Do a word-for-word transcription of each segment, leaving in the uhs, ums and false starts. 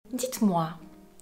Dites-moi,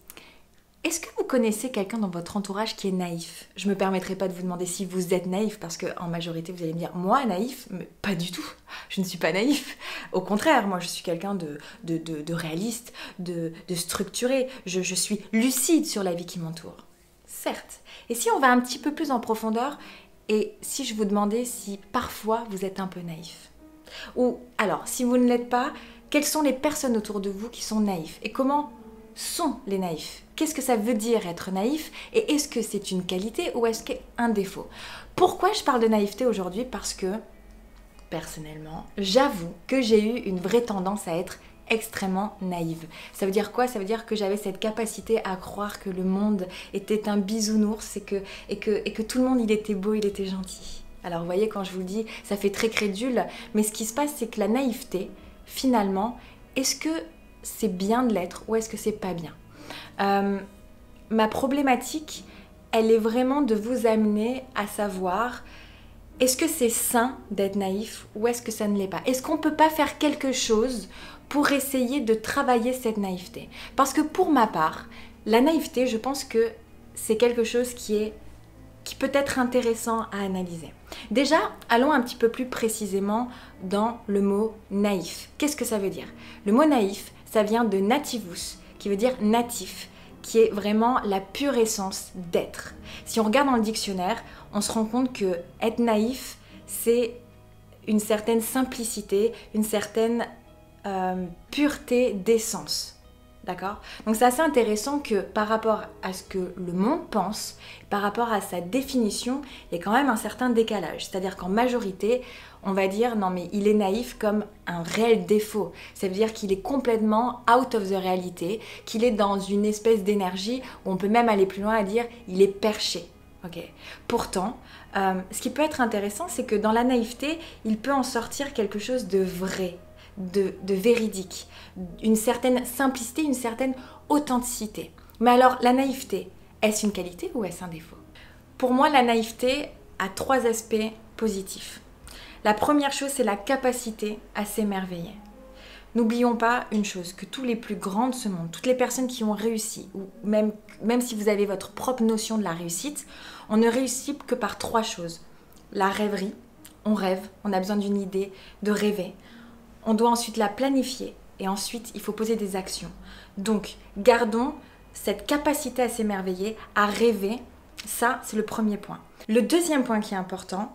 est-ce que vous connaissez quelqu'un dans votre entourage qui est naïf? Je ne me permettrai pas de vous demander si vous êtes naïf, parce qu'en majorité vous allez me dire, moi naïf? Mais pas du tout, je ne suis pas naïf. Au contraire, moi je suis quelqu'un de, de, de, de réaliste, de, de structuré, je, je suis lucide sur la vie qui m'entoure. Certes. Et si on va un petit peu plus en profondeur, et si je vous demandais si parfois vous êtes un peu naïf? Ou alors, si vous ne l'êtes pas, quelles sont les personnes autour de vous qui sont naïfs? Et comment sont les naïfs? Qu'est-ce que ça veut dire être naïf? Et est-ce que c'est une qualité ou est-ce que c'est un défaut? Pourquoi je parle de naïveté aujourd'hui? Parce que, personnellement, j'avoue que j'ai eu une vraie tendance à être extrêmement naïve. Ça veut dire quoi? Ça veut dire que j'avais cette capacité à croire que le monde était un bisounours et que, et que, et que tout le monde il était beau, il était gentil. Alors vous voyez, quand je vous le dis, ça fait très crédule, mais ce qui se passe, c'est que la naïveté, finalement, est-ce que c'est bien de l'être ou est-ce que c'est pas bien? euh, Ma problématique, elle est vraiment de vous amener à savoir, est-ce que c'est sain d'être naïf ou est-ce que ça ne l'est pas? Est-ce qu'on peut pas faire quelque chose pour essayer de travailler cette naïveté? Parce que pour ma part, la naïveté, je pense que c'est quelque chose qui est qui peut être intéressant à analyser. Déjà, allons un petit peu plus précisément dans le mot naïf. Qu'est-ce que ça veut dire? Le mot naïf, ça vient de nativus, qui veut dire natif, qui est vraiment la pure essence d'être. Si on regarde dans le dictionnaire, on se rend compte que être naïf, c'est une certaine simplicité, une certaine euh, pureté d'essence. D'accord? Donc c'est assez intéressant que par rapport à ce que le monde pense, par rapport à sa définition, il y a quand même un certain décalage. C'est-à-dire qu'en majorité, on va dire non mais il est naïf comme un réel défaut. Ça veut dire qu'il est complètement out of the réalité, qu'il est dans une espèce d'énergie où on peut même aller plus loin à dire il est perché. Okay. Pourtant, euh, ce qui peut être intéressant, c'est que dans la naïveté, il peut en sortir quelque chose de vrai. De, de véridique, une certaine simplicité, une certaine authenticité. Mais alors, la naïveté, est-ce une qualité ou est-ce un défaut? Pour moi, la naïveté a trois aspects positifs. La première chose, c'est la capacité à s'émerveiller. N'oublions pas une chose, que tous les plus grands de ce monde, toutes les personnes qui ont réussi, ou même, même si vous avez votre propre notion de la réussite, on ne réussit que par trois choses. La rêverie, on rêve, on a besoin d'une idée, de rêver. On doit ensuite la planifier et ensuite il faut poser des actions. Donc gardons cette capacité à s'émerveiller, à rêver, ça c'est le premier point. Le deuxième point qui est important,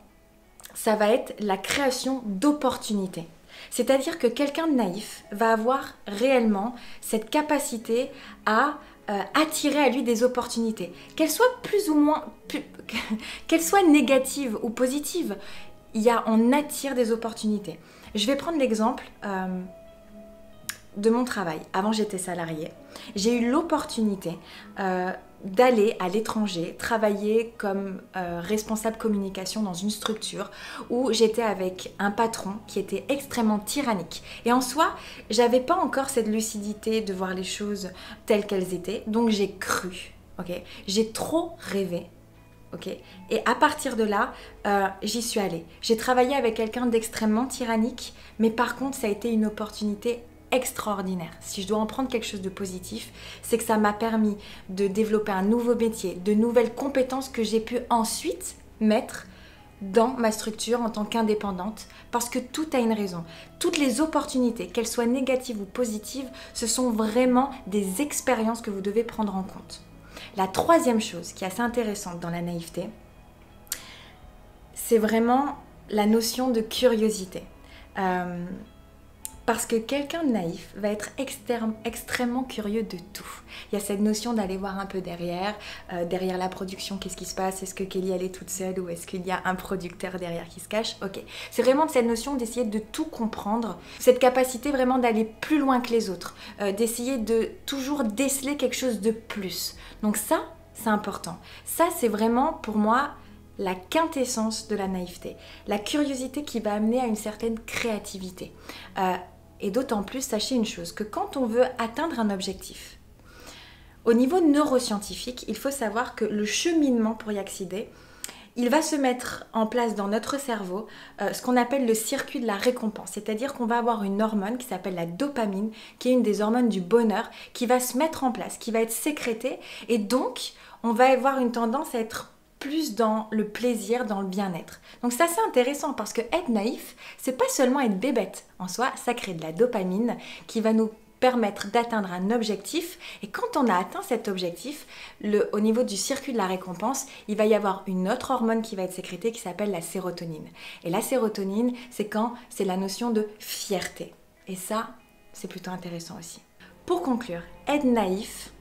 ça va être la création d'opportunités. C'est-à-dire que quelqu'un de naïf va avoir réellement cette capacité à euh, attirer à lui des opportunités. Qu'elles soient plus ou moins, plus, qu'elles soient négatives ou positives, il y a, on attire des opportunités. Je vais prendre l'exemple euh, de mon travail. Avant, j'étais salariée. J'ai eu l'opportunité euh, d'aller à l'étranger, travailler comme euh, responsable communication dans une structure où j'étais avec un patron qui était extrêmement tyrannique. Et en soi, j'avais pas encore cette lucidité de voir les choses telles qu'elles étaient. Donc j'ai cru, ok? J'ai trop rêvé. Okay. Et à partir de là, euh, j'y suis allée. J'ai travaillé avec quelqu'un d'extrêmement tyrannique, mais par contre, ça a été une opportunité extraordinaire. Si je dois en prendre quelque chose de positif, c'est que ça m'a permis de développer un nouveau métier, de nouvelles compétences que j'ai pu ensuite mettre dans ma structure en tant qu'indépendante, parce que tout a une raison. Toutes les opportunités, qu'elles soient négatives ou positives, ce sont vraiment des expériences que vous devez prendre en compte. La troisième chose qui est assez intéressante dans la naïveté, c'est vraiment la notion de curiosité. Euh, parce que quelqu'un de naïf va être extrême, extrêmement curieux de tout. Il y a cette notion d'aller voir un peu derrière, euh, derrière la production, qu'est-ce qui se passe? Est-ce que Kelly elle est toute seule ou est-ce qu'il y a un producteur derrière qui se cache? Ok. C'est vraiment cette notion d'essayer de tout comprendre, cette capacité vraiment d'aller plus loin que les autres, euh, d'essayer de toujours déceler quelque chose de plus. Donc ça, c'est important. Ça, c'est vraiment pour moi la quintessence de la naïveté. La curiosité qui va amener à une certaine créativité. Euh, et d'autant plus, sachez une chose, que quand on veut atteindre un objectif, au niveau neuroscientifique, il faut savoir que le cheminement pour y accéder, il va se mettre en place dans notre cerveau euh, ce qu'on appelle le circuit de la récompense. C'est-à-dire qu'on va avoir une hormone qui s'appelle la dopamine, qui est une des hormones du bonheur, qui va se mettre en place, qui va être sécrétée. Et donc, on va avoir une tendance à être plus dans le plaisir, dans le bien-être. Donc c'est assez intéressant parce que être naïf, c'est pas seulement être bébête. En soi, ça crée de la dopamine qui va nous permettre d'atteindre un objectif. Et quand on a atteint cet objectif, le, au niveau du circuit de la récompense, il va y avoir une autre hormone qui va être sécrétée qui s'appelle la sérotonine. Et la sérotonine, c'est quand c'est la notion de fierté. Et ça, c'est plutôt intéressant aussi. Pour conclure, être naïf,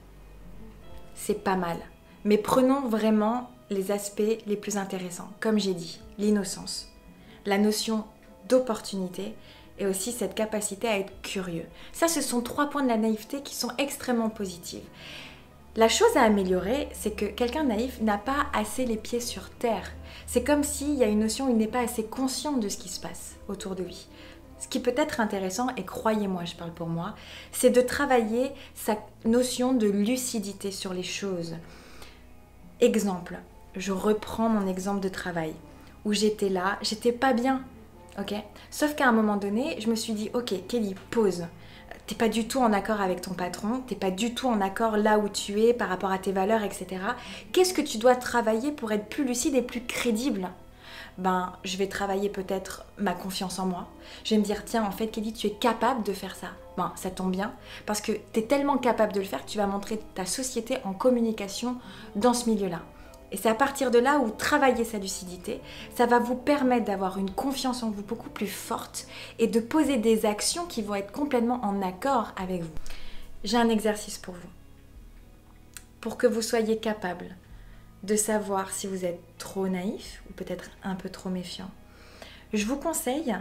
c'est pas mal. Mais prenons vraiment les aspects les plus intéressants. Comme j'ai dit, l'innocence, la notion d'opportunité et aussi cette capacité à être curieux. Ça, ce sont trois points de la naïveté qui sont extrêmement positifs. La chose à améliorer, c'est que quelqu'un naïf n'a pas assez les pieds sur terre. C'est comme s'il y a une notion où il n'est pas assez conscient de ce qui se passe autour de lui. Ce qui peut être intéressant, et croyez-moi, je parle pour moi, c'est de travailler sa notion de lucidité sur les choses. Exemple, je reprends mon exemple de travail, où j'étais là, j'étais pas bien, ok? Sauf qu'à un moment donné, je me suis dit, ok, Kelly, pause. T'es pas du tout en accord avec ton patron, t'es pas du tout en accord là où tu es par rapport à tes valeurs, et cetera. Qu'est-ce que tu dois travailler pour être plus lucide et plus crédible? Ben, je vais travailler peut-être ma confiance en moi. Je vais me dire, tiens, en fait, Kelly, tu es capable de faire ça. Ben, ça tombe bien, parce que tu es tellement capable de le faire que tu vas montrer ta société en communication dans ce milieu-là. Et c'est à partir de là où travailler sa lucidité, ça va vous permettre d'avoir une confiance en vous beaucoup plus forte et de poser des actions qui vont être complètement en accord avec vous. J'ai un exercice pour vous. Pour que vous soyez capable de savoir si vous êtes trop naïf ou peut-être un peu trop méfiant, je vous conseille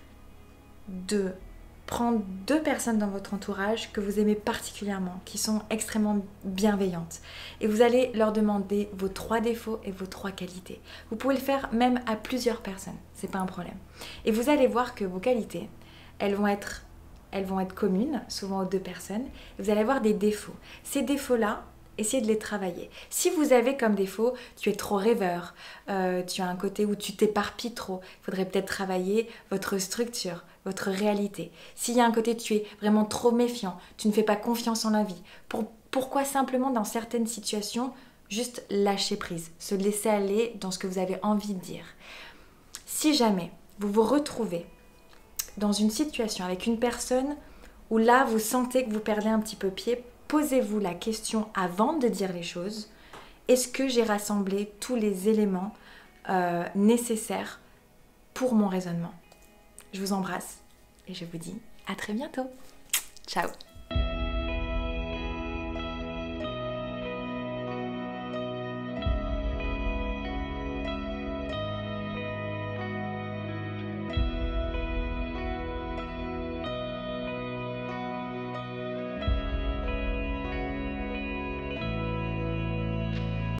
de prendre deux personnes dans votre entourage que vous aimez particulièrement, qui sont extrêmement bienveillantes. Et vous allez leur demander vos trois défauts et vos trois qualités. Vous pouvez le faire même à plusieurs personnes, c'est pas un problème. Et vous allez voir que vos qualités, elles vont être, elles vont être communes, souvent aux deux personnes. Et vous allez avoir des défauts. Ces défauts-là, essayez de les travailler. Si vous avez comme défaut, tu es trop rêveur, euh, tu as un côté où tu t'éparpilles trop, il faudrait peut-être travailler votre structure, votre réalité. S'il y a un côté tu es vraiment trop méfiant, tu ne fais pas confiance en la vie, pour, pourquoi simplement dans certaines situations, juste lâcher prise, se laisser aller dans ce que vous avez envie de dire. Si jamais vous vous retrouvez dans une situation avec une personne où là vous sentez que vous perdez un petit peu pied, posez-vous la question avant de dire les choses. Est-ce que j'ai rassemblé tous les éléments euh, nécessaires pour mon raisonnement? Je vous embrasse et je vous dis à très bientôt. Ciao!